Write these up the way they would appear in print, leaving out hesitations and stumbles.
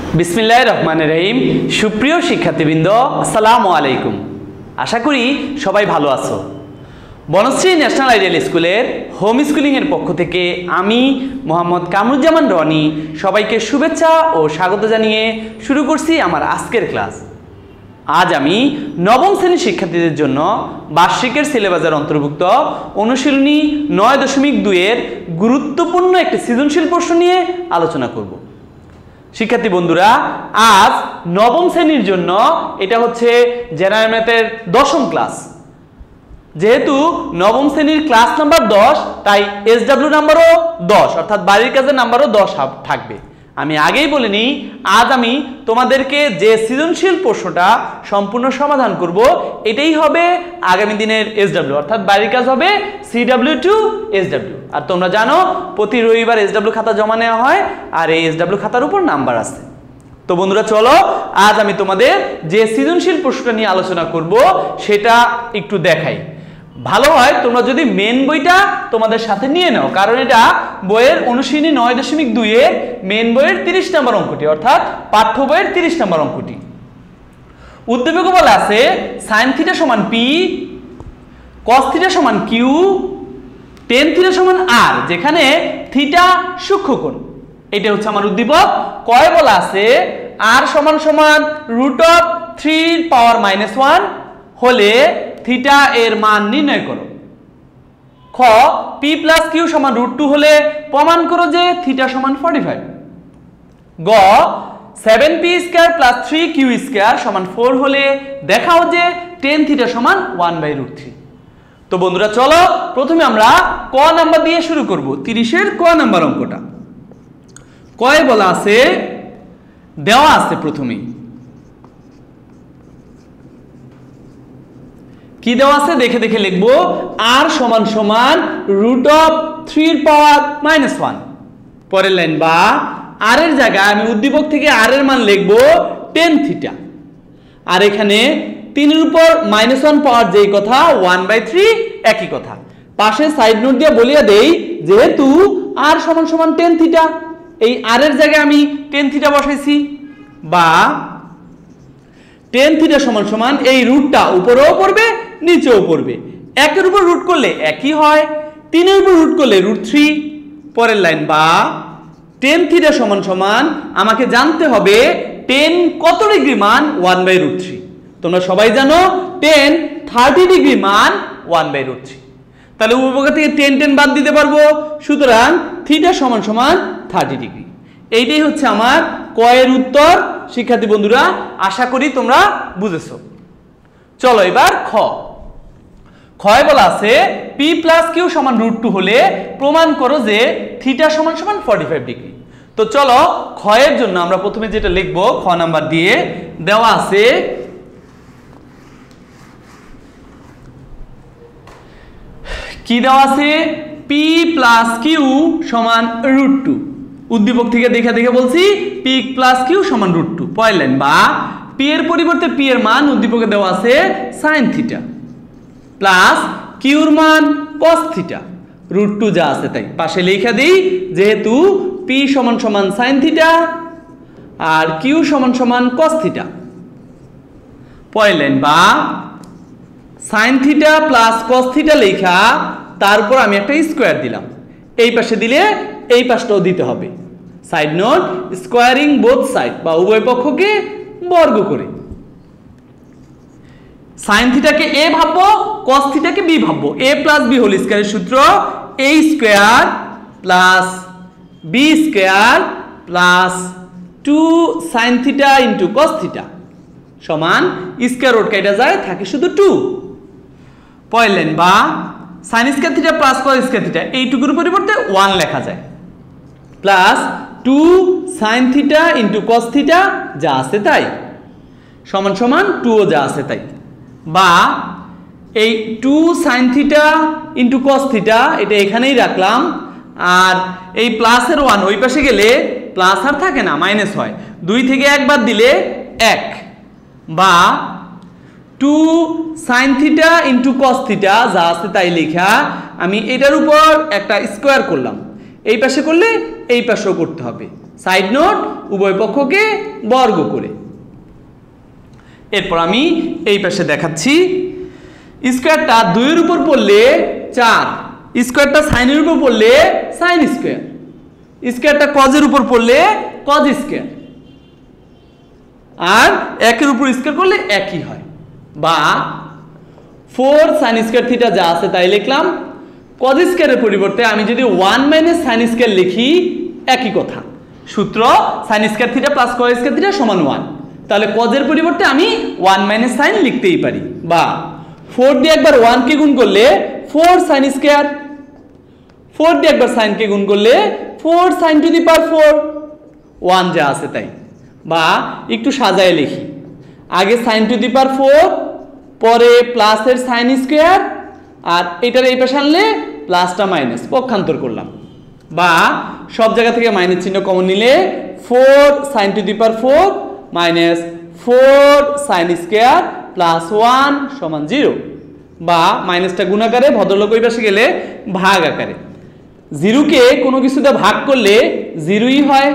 বিসমিল্লাহির রহমানির রহিম। সুপ্রিয় শিক্ষার্থীবৃন্দ, আসসালামু আলাইকুম। আশা করি সবাই ভালো আছো। বনশ্রী ন্যাশনাল আইডিয়াল স্কুলের হোম স্কুলিংয়ের পক্ষ থেকে আমি মোহাম্মদ কামরুজ্জামান রনি সবাইকে শুভেচ্ছা ও স্বাগত জানিয়ে শুরু করছি আমার আজকের ক্লাস। আজ আমি নবম শ্রেণীর শিক্ষার্থীদের জন্য বার্ষিকের সিলেবাসের অন্তর্ভুক্ত অনুশীলনী 9.2-এর গুরুত্বপূর্ণ একটি সৃজনশীল প্রশ্ন নিয়ে আলোচনা করব। শিক্ষার্থী বন্ধুরা, আজ নবম শ্রেণীর জন্য এটা হচ্ছে জেনারেল ম্যাথের 10ম ক্লাস। যেহেতু নবম শ্রেণীর ক্লাস নাম্বার 10, তাই এসডব্লিউ নাম্বারও 10, অর্থাৎ বাড়ির কাজের নাম্বারও 10 থাকবে। আমি আগেই বলিনি, আজ আমি তোমাদেরকে যে সৃজনশীল প্রশ্নটা সম্পূর্ণ সমাধান করব এটাই হবে আগামী দিনের এসডব্লিউ, অর্থাৎ বাড়ির কাজ হবে সিডব্লিউ টু এসডব্লিউ। আর তোমরা জানো প্রতি রবিবার এসডব্লিউ খাতা জমা নেওয়া হয়, আর এই এসডব্লিউ খাতার উপর নাম্বার আছে। তো বন্ধুরা চলো, আজ আমি তোমাদের যে সৃজনশীল প্রশ্নটা নিয়ে আলোচনা করব সেটা একটু দেখাই। ভালো হয় তোমরা যদি মেন বইটা তোমাদের সাথে নিয়ে নাও, কারণ এটা বইয়ের অনুশীলনী 9.2-এর মেন বইয়ের 30 নম্বর অঙ্কটি, অর্থাৎ পাঠ্য বইয়ের 30 নম্বর অঙ্কটি। উদ্দীপকে বলা আছে sin θ সমান p, cos θ সমান q, tan θ সমান r, যেখানে থিটা সূক্ষ্মকোণ। এটা হচ্ছে আমার উদ্দীপক। কয় বলা আছে r সমান সমান √3⁻⁻1 হলে থিটা এর মান নির্ণয় করো। খ p + q সমান √2 হলে প্রমাণ করো যে থিটা সমান 45। গ 7p² + 3q² সমান 4 হলে দেখাও যে tan θ সমান 1/√3। তো বন্ধুরা চলো, প্রথমে আমরা ক নাম্বার দিয়ে শুরু করব। 30-এর ক নাম্বার অঙ্কটা। কয় বলা আছে, দেওয়া আছে প্রথমেই কি দেওয়া আছে দেখে দেখে লিখবো। r সমান সমান √3⁻⁻1। পরের লাইন বা r এর জায়গায় আমি উদ্দীপক থেকে r এর মান লিখবো tan θ। আর এখানে 3-এর উপর -1 পাওয়ার যেই কথা 1/3 একই কথা। পাশে সাইড নোট দিয়ে বলিয়া দেই, যেহেতু r সমান সমান tan θ, এই r এর জায়গায় আমি tan θ বসাইছি। বা tan θ সমান সমান এই রুটটা উপরেও পড়বে নিচেও পড়বে। 1-এর উপর রুট করলে একই হয়, 3-এর উপর রুট করলে √3। পরের লাইন বা tan θ সমান সমান আমাকে জানতে হবে tan কত ডিগ্রি মান 1/√3। তোমরা সবাই জানো tan 30 ডিগ্রি মান 1/√3। তাহলে উপপক্ষ থেকে tan বাদ দিতে পারবো, সুতরাং θ সমান সমান 30 ডিগ্রি। এইটাই হচ্ছে আমার ক এর উত্তর। শিক্ষার্থী বন্ধুরা, আশা করি তোমরা বুঝেছো। চলো এবার খ। ক্ষয় বলা আছে p + q সমান √2 হলে প্রমাণ করো যে θ সমান সমান 45 ডিগ্রি। তো চলো ক্ষয়ের জন্য আমরা প্রথমে যেটা লিখবো, খ নাম্বার দিয়ে দেওয়া আছে কি দেওয়া আছে, p + q সমান √2। উদ্দীপক থেকে দেখে দেখে বলছি p + q সমান √2। পরের লাইন বা p এর পরিবর্তে p এর মান উদ্দীপকে দেওয়া আছে sin θ প্লাস q এর মান cos θ, √2 যা আছে তাই পাশে লিখে দেই। যেহেতু p সমান সমান sin θ আর q সমান সমান cos θ। পরের লাইন বা sin θ প্লাস cos θ লেখা, তারপর আমি একটা স্কয়ার দিলাম। এই পাশে দিলে এই পাশটাও দিতে হবে। Side note, squaring both side বা উভয় পক্ষকে বর্গ করে sin θ কে a ভাববো, cos θ কে b ভাববো। a + b হোল স্কয়ারের সূত্র a² + b² + 2 sin θ * cos θ সমান স্কয়ার রুট কেটে যায়, থাকে শুধু 2। পরের লাইন বা sin² θ + cos² θ এইটুকুর পরিবর্তে 1 লেখা যায়, প্লাস 2 sin θ * cos θ যা আছে তাই সমান সমান 2 যা আছে তাই। বা এই 2 sin θ * cos θ এটা এখানেই রাখলাম, আর এই প্লাসের 1 ওই পাশে গেলে প্লাস আর থাকে না, মাইনাস হয়। 2 থেকে 1 বাদ দিলে 1। বা 2 sin θ * cos θ যা আছে তাই লেখা আমি এটার উপর একটা স্কয়ার করলাম। এই পাশে করলে এই পাশেও করতে হবে, সাইড নোট উভয় পক্ষকে বর্গ করে। এরপর আমি এই পাশে দেখাচ্ছি স্কোয়ারটা 2 এর উপর পড়লে 4, স্কোয়ারটা সাইনের উপর পড়লে সাইন স্কোয়ার, স্কোয়ারটা কজের উপর পড়লে কজ স্কোয়ার, আর 1 এর উপর স্কোয়ার করলে একই হয়। বা 4 সাইন স্কোয়ার থিটা যা আছে তাই লিখলাম, কজ স্কোয়ারের পরিবর্তে আমি যদি 1 মাইনাস সাইন স্কোয়ার লিখি একই কথা, সূত্র sine square theta plus cos square theta সমান 1, তাহলে কজের পরিবর্তে আমি 1 মাইনাস সাইন লিখতেই পারি। বা 4 দিয়ে একবার 1 কে গুণ করলে 4 সাইন স্কোয়ার, 4 দিয়ে একবার সাইন কে গুণ করলে 4 সাইন টু দি পাওয়ার 4, 1 যা আছে তাই। বা একটু সাজায় লিখি, আগে সাইন টু দি পাওয়ার 4, পরে প্লাসের সাইন স্কোয়ার, আর এটার এই পাশে আনলে প্লাসটা মাইনাস, পক্ষান্তর করলাম। বা সব জায়গা থেকে মাইনাস চিহ্ন কমন নিলে 4 sine to the power 4 minus 4 sine square plus 1 সমান 0। বা মাইনাসটা গুণ আকারে, ভদ্রলোক ওই পাশে গেলে ভাগ আকারে, 0কে কোনো কিছুতে ভাগ করলে 0ই হয়,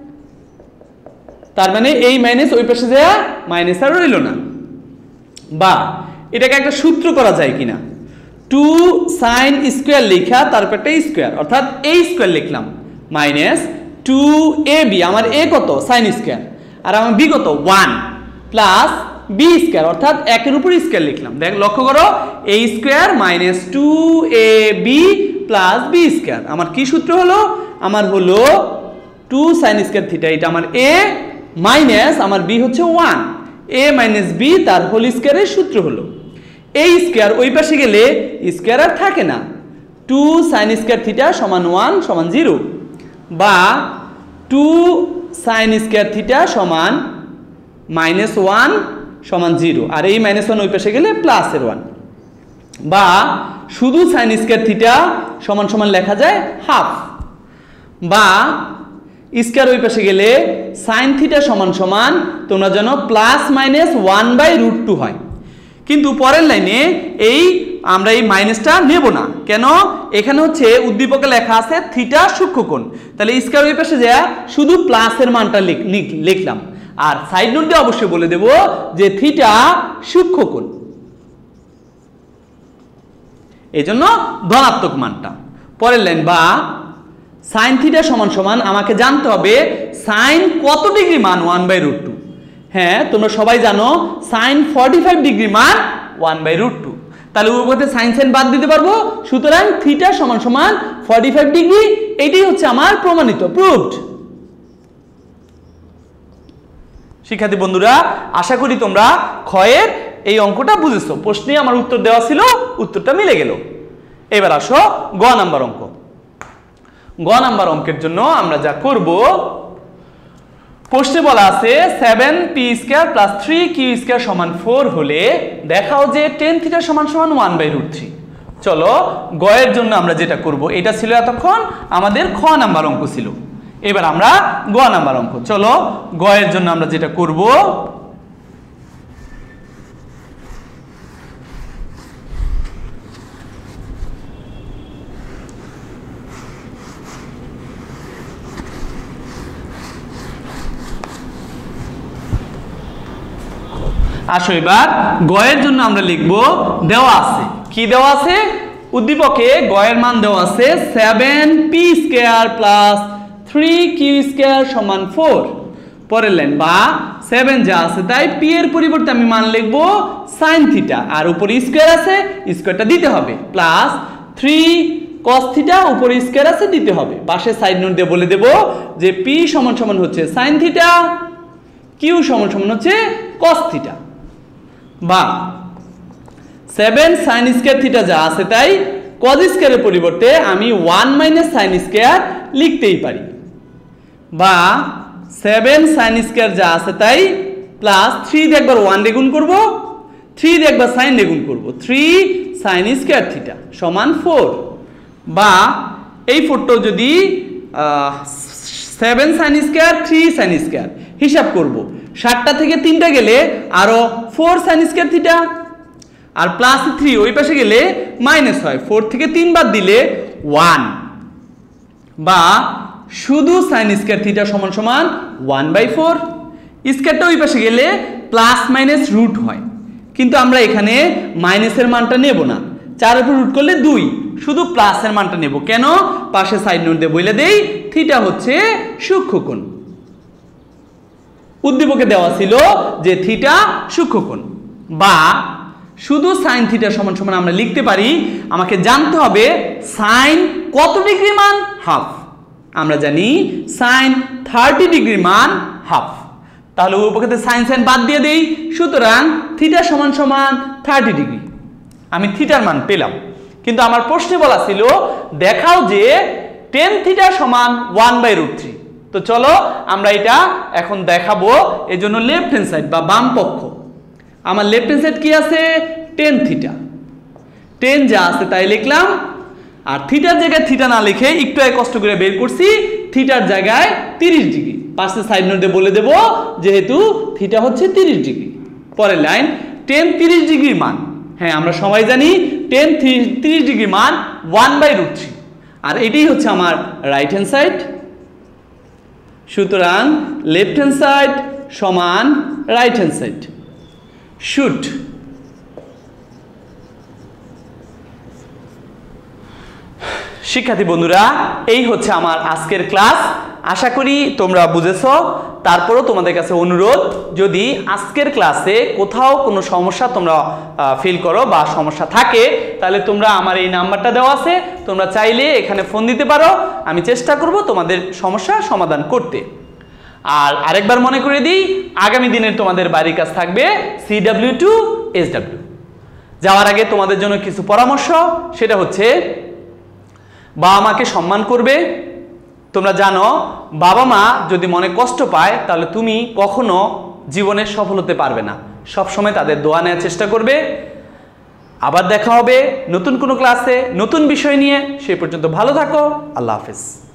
তার মানে এই মাইনাস ওই পাশে যাওয়া মাইনাস আর রইল না। বা এটাকে একটা সূত্র করা যায় কিনা, 2 সাইন স্কোয়ার লেখা তারপর একটা স্কোয়ার, অর্থাৎ এই স্কোয়ার লিখলাম মাইনাস 2ab, আমার এ কত সাইন স্কোয়ার আর আমার বি কত 1, প্লাস বি স্কোয়ার, অর্থাৎ 1 এর উপর স্কোয়ার লিখলাম। দেখ লক্ষ্য করো, a square minus 2ab plus B square, আমার কি সূত্র হলো, আমার হলো 2 সাইন স্কোয়ার থিটা, এটা আমার a মাইনাস আমার বি হচ্ছে 1, a মাইনাস বি তার হোল স্কোয়ারের সূত্র হলো। এই স্কোয়ার ওই পাশে গেলে স্কোয়ার আর থাকে না, 2 সাইন স্কোয়ার থিটা সমান 1 সমান 0। বা 2 সাইন স্কোয়ার থিটা সমান মাইনাস 1 সমান 0, আর এই মাইনাস 1 ওই পাশে গেলে প্লাসের 1। বা শুধু সাইন স্কোয়ার থিটা সমান সমান লেখা যায় হাফ। বা স্কোয়ার ওই পাশে গেলে সাইন থিটা সমান সমান তোমরা জানো প্লাস মাইনাস 1/√2 হয়, কিন্তু পরের লাইনে এই আমরা এই মাইনাসটা নেব না, কেন, এখানে হচ্ছে উদ্দীপকে লেখা আছে থিটা সূক্ষ্মকোণ, তাহলে স্কয়ার ওই পাশে যা শুধু প্লাসের মানটা লিখলাম, আর সাইড নোট দিয়ে অবশ্যই বলে দেব যে থিটা সূক্ষ্মকোণ, এজন্য ধনাত্মক মানটা। পরের লাইন, বা সাইন থিটা সমান সমান আমাকে জানতে হবে সাইন কত ডিগ্রি মান 1/√2। হ্যাঁ, তোমরা সবাই জানো সাইন 45 ডিগ্রি মান 1/√2, তাহলে উভয়তে সাইন সাইন বাদ দিতে পারবো, সুতরাং থিটা সমান সমান 45 ডিগ্রি, এটাই হচ্ছে আমার প্রমাণিত, প্রুভড। শিক্ষার্থী বন্ধুরা, আশা করি তোমরা ক্ষয়ের এই অঙ্কটা বুঝেছো, প্রশ্নে আমার উত্তর দেওয়া ছিল, উত্তরটা মিলে গেল। এবার আসো গ নাম্বার অঙ্ক। গ নাম্বার অঙ্কের জন্য আমরা যা করব, প্রশ্নে বলা আছে 7p² + 3q² = 4 হলে দেখাও যে tan θ = 1/√3। চলো গ এর জন্য আমরা যেটা করব, এটা ছিল এতক্ষণ আমাদের খ নাম্বার অঙ্ক ছিল, এবার আমরা গ নাম্বার অঙ্ক। চলো গ এর জন্য আমরা যেটা করব, আসো এবার গ এর জন্য আমরা লিখব, দেওয়া আছে কি দেওয়া আছে, উদ্দীপকে গ এর মান দেওয়া আছে 7p² + 3q² = 4। পরের লাইন, বা 7 যা আছে তাই p এর পরিবর্তে আমি মান লিখব sin θ, আর উপরে স্কয়ার আছে স্কয়ারটা দিতে হবে, প্লাস 3 cos θ উপরে স্কয়ার আছে দিতে হবে। পাশে সাইড নোট দিয়ে বলে দেব যে p = হচ্ছে sin θ, q = হচ্ছে cos θ। বা 7 sin² θ যা আছে তাই cos স্কয়ারের পরিবর্তে আমি 1 - sin² লিখতেই পারি। বা 7 sin² যা আছে তাই প্লাস 3 দিয়ে একবার 1 দিয়ে গুণ করব, 3 দিয়ে একবার sin দিয়ে গুণ করব, 3 sin² θ = 4। বা এই 4টাও যদি 7 sin² 3 sin² হিসাব করব, 7টা থেকে 3টা গেলে আরো 4 sin² θ, আর প্লাস 3 ওই পাশে গেলে মাইনাস হয়, 4 থেকে 3 বাদ দিলে 1। বা শুধু সাইন স্কয়ার থিটা সমান সমান 1/4। স্কয়ারটা ওই পাশে গেলে প্লাস মাইনাস রুট হয়, কিন্তু আমরা এখানে মাইনাসের মানটা নেব না। 4 এর উপর রুট করলে 2, শুধু প্লাসের মানটা নেব। কেন? পাশে সাইড নোট দিয়ে বলে দেই থিটা হচ্ছে সূক্ষ্মকোণ। উদ্দীপকে দেওয়া ছিল যে থিটা সূক্ষ্মকোণ। বা শুধু সাইন থিটা সমান সমান আমরা লিখতে পারি, আমাকে জানতে হবে সাইন কত ডিগ্রি মান? হাফ। আমরা জানি সাইন 30 ডিগ্রি মান হাফ। তাহলে উপপাদ্যে সাইন সাইন বাদ দিয়ে দেই, সুতরাং থিটা সমান সমান 30 ডিগ্রি। আমি থিটার মান পেলাম, কিন্তু আমার প্রশ্নে বলা ছিল দেখাও যে tan থিটা সমান 1/√3। তো চলো আমরা এটা এখন দেখাবো। এজন্য লেফট হ্যান্ড সাইড বা বাম পক্ষ, আমার লেফট হ্যান্ড সাইড কি আছে? tan theta. tan যা আছে তাই লিখলাম, আর থিটার জায়গায় থিটা না লিখে একটু কষ্ট করে বের করছি থিটার জায়গায় 30 ডিগ্রি। পাশে সাইড নোটে বলে দেব যেহেতু থিটা হচ্ছে 30 ডিগ্রি। পরের লাইন tan 30 ডিগ্রির মান, হ্যাঁ আমরা সবাই জানি tan 30 ডিগ্রি মান 1/√3, আর এটাই হচ্ছে আমার রাইট হ্যান্ড সাইড। সুতরাং লেফট হ্যান্ড সাইড সমান রাইট হ্যান্ড সাইড। শুট। শিক্ষার্থী বন্ধুরা, এই হচ্ছে আমার আজকের ক্লাস। আশা করি তোমরা বুঝেছো। তারপরও তোমাদের কাছে অনুরোধ, যদি আজকের ক্লাসে কোথাও কোনো সমস্যা তোমরা ফিল করো বা সমস্যা থাকে, তাহলে তোমরা আমার এই নাম্বারটা দেওয়া আছে, তোমরা চাইলে এখানে ফোন দিতে পারো। আমি চেষ্টা করব তোমাদের সমস্যা সমাধান করতে। আর আরেকবার মনে করে দিই, আগামী দিনের তোমাদের বাড়ির কাজ থাকবে CW to SW। যাওয়ার আগে তোমাদের জন্য কিছু পরামর্শ, সেটা হচ্ছে বাবা মাকে সম্মান করবে। তোমরা জানো বাবা মা যদি মনে কষ্ট পায় তাহলে তুমি কখনো জীবনে সফল হতে পারবে না। সবসময় তাদের দোয়া নেওয়ার চেষ্টা করবে। আবার দেখা হবে নতুন কোনো ক্লাসে নতুন বিষয় নিয়ে। সেই পর্যন্ত ভালো থাকো। আল্লাহ হাফেজ।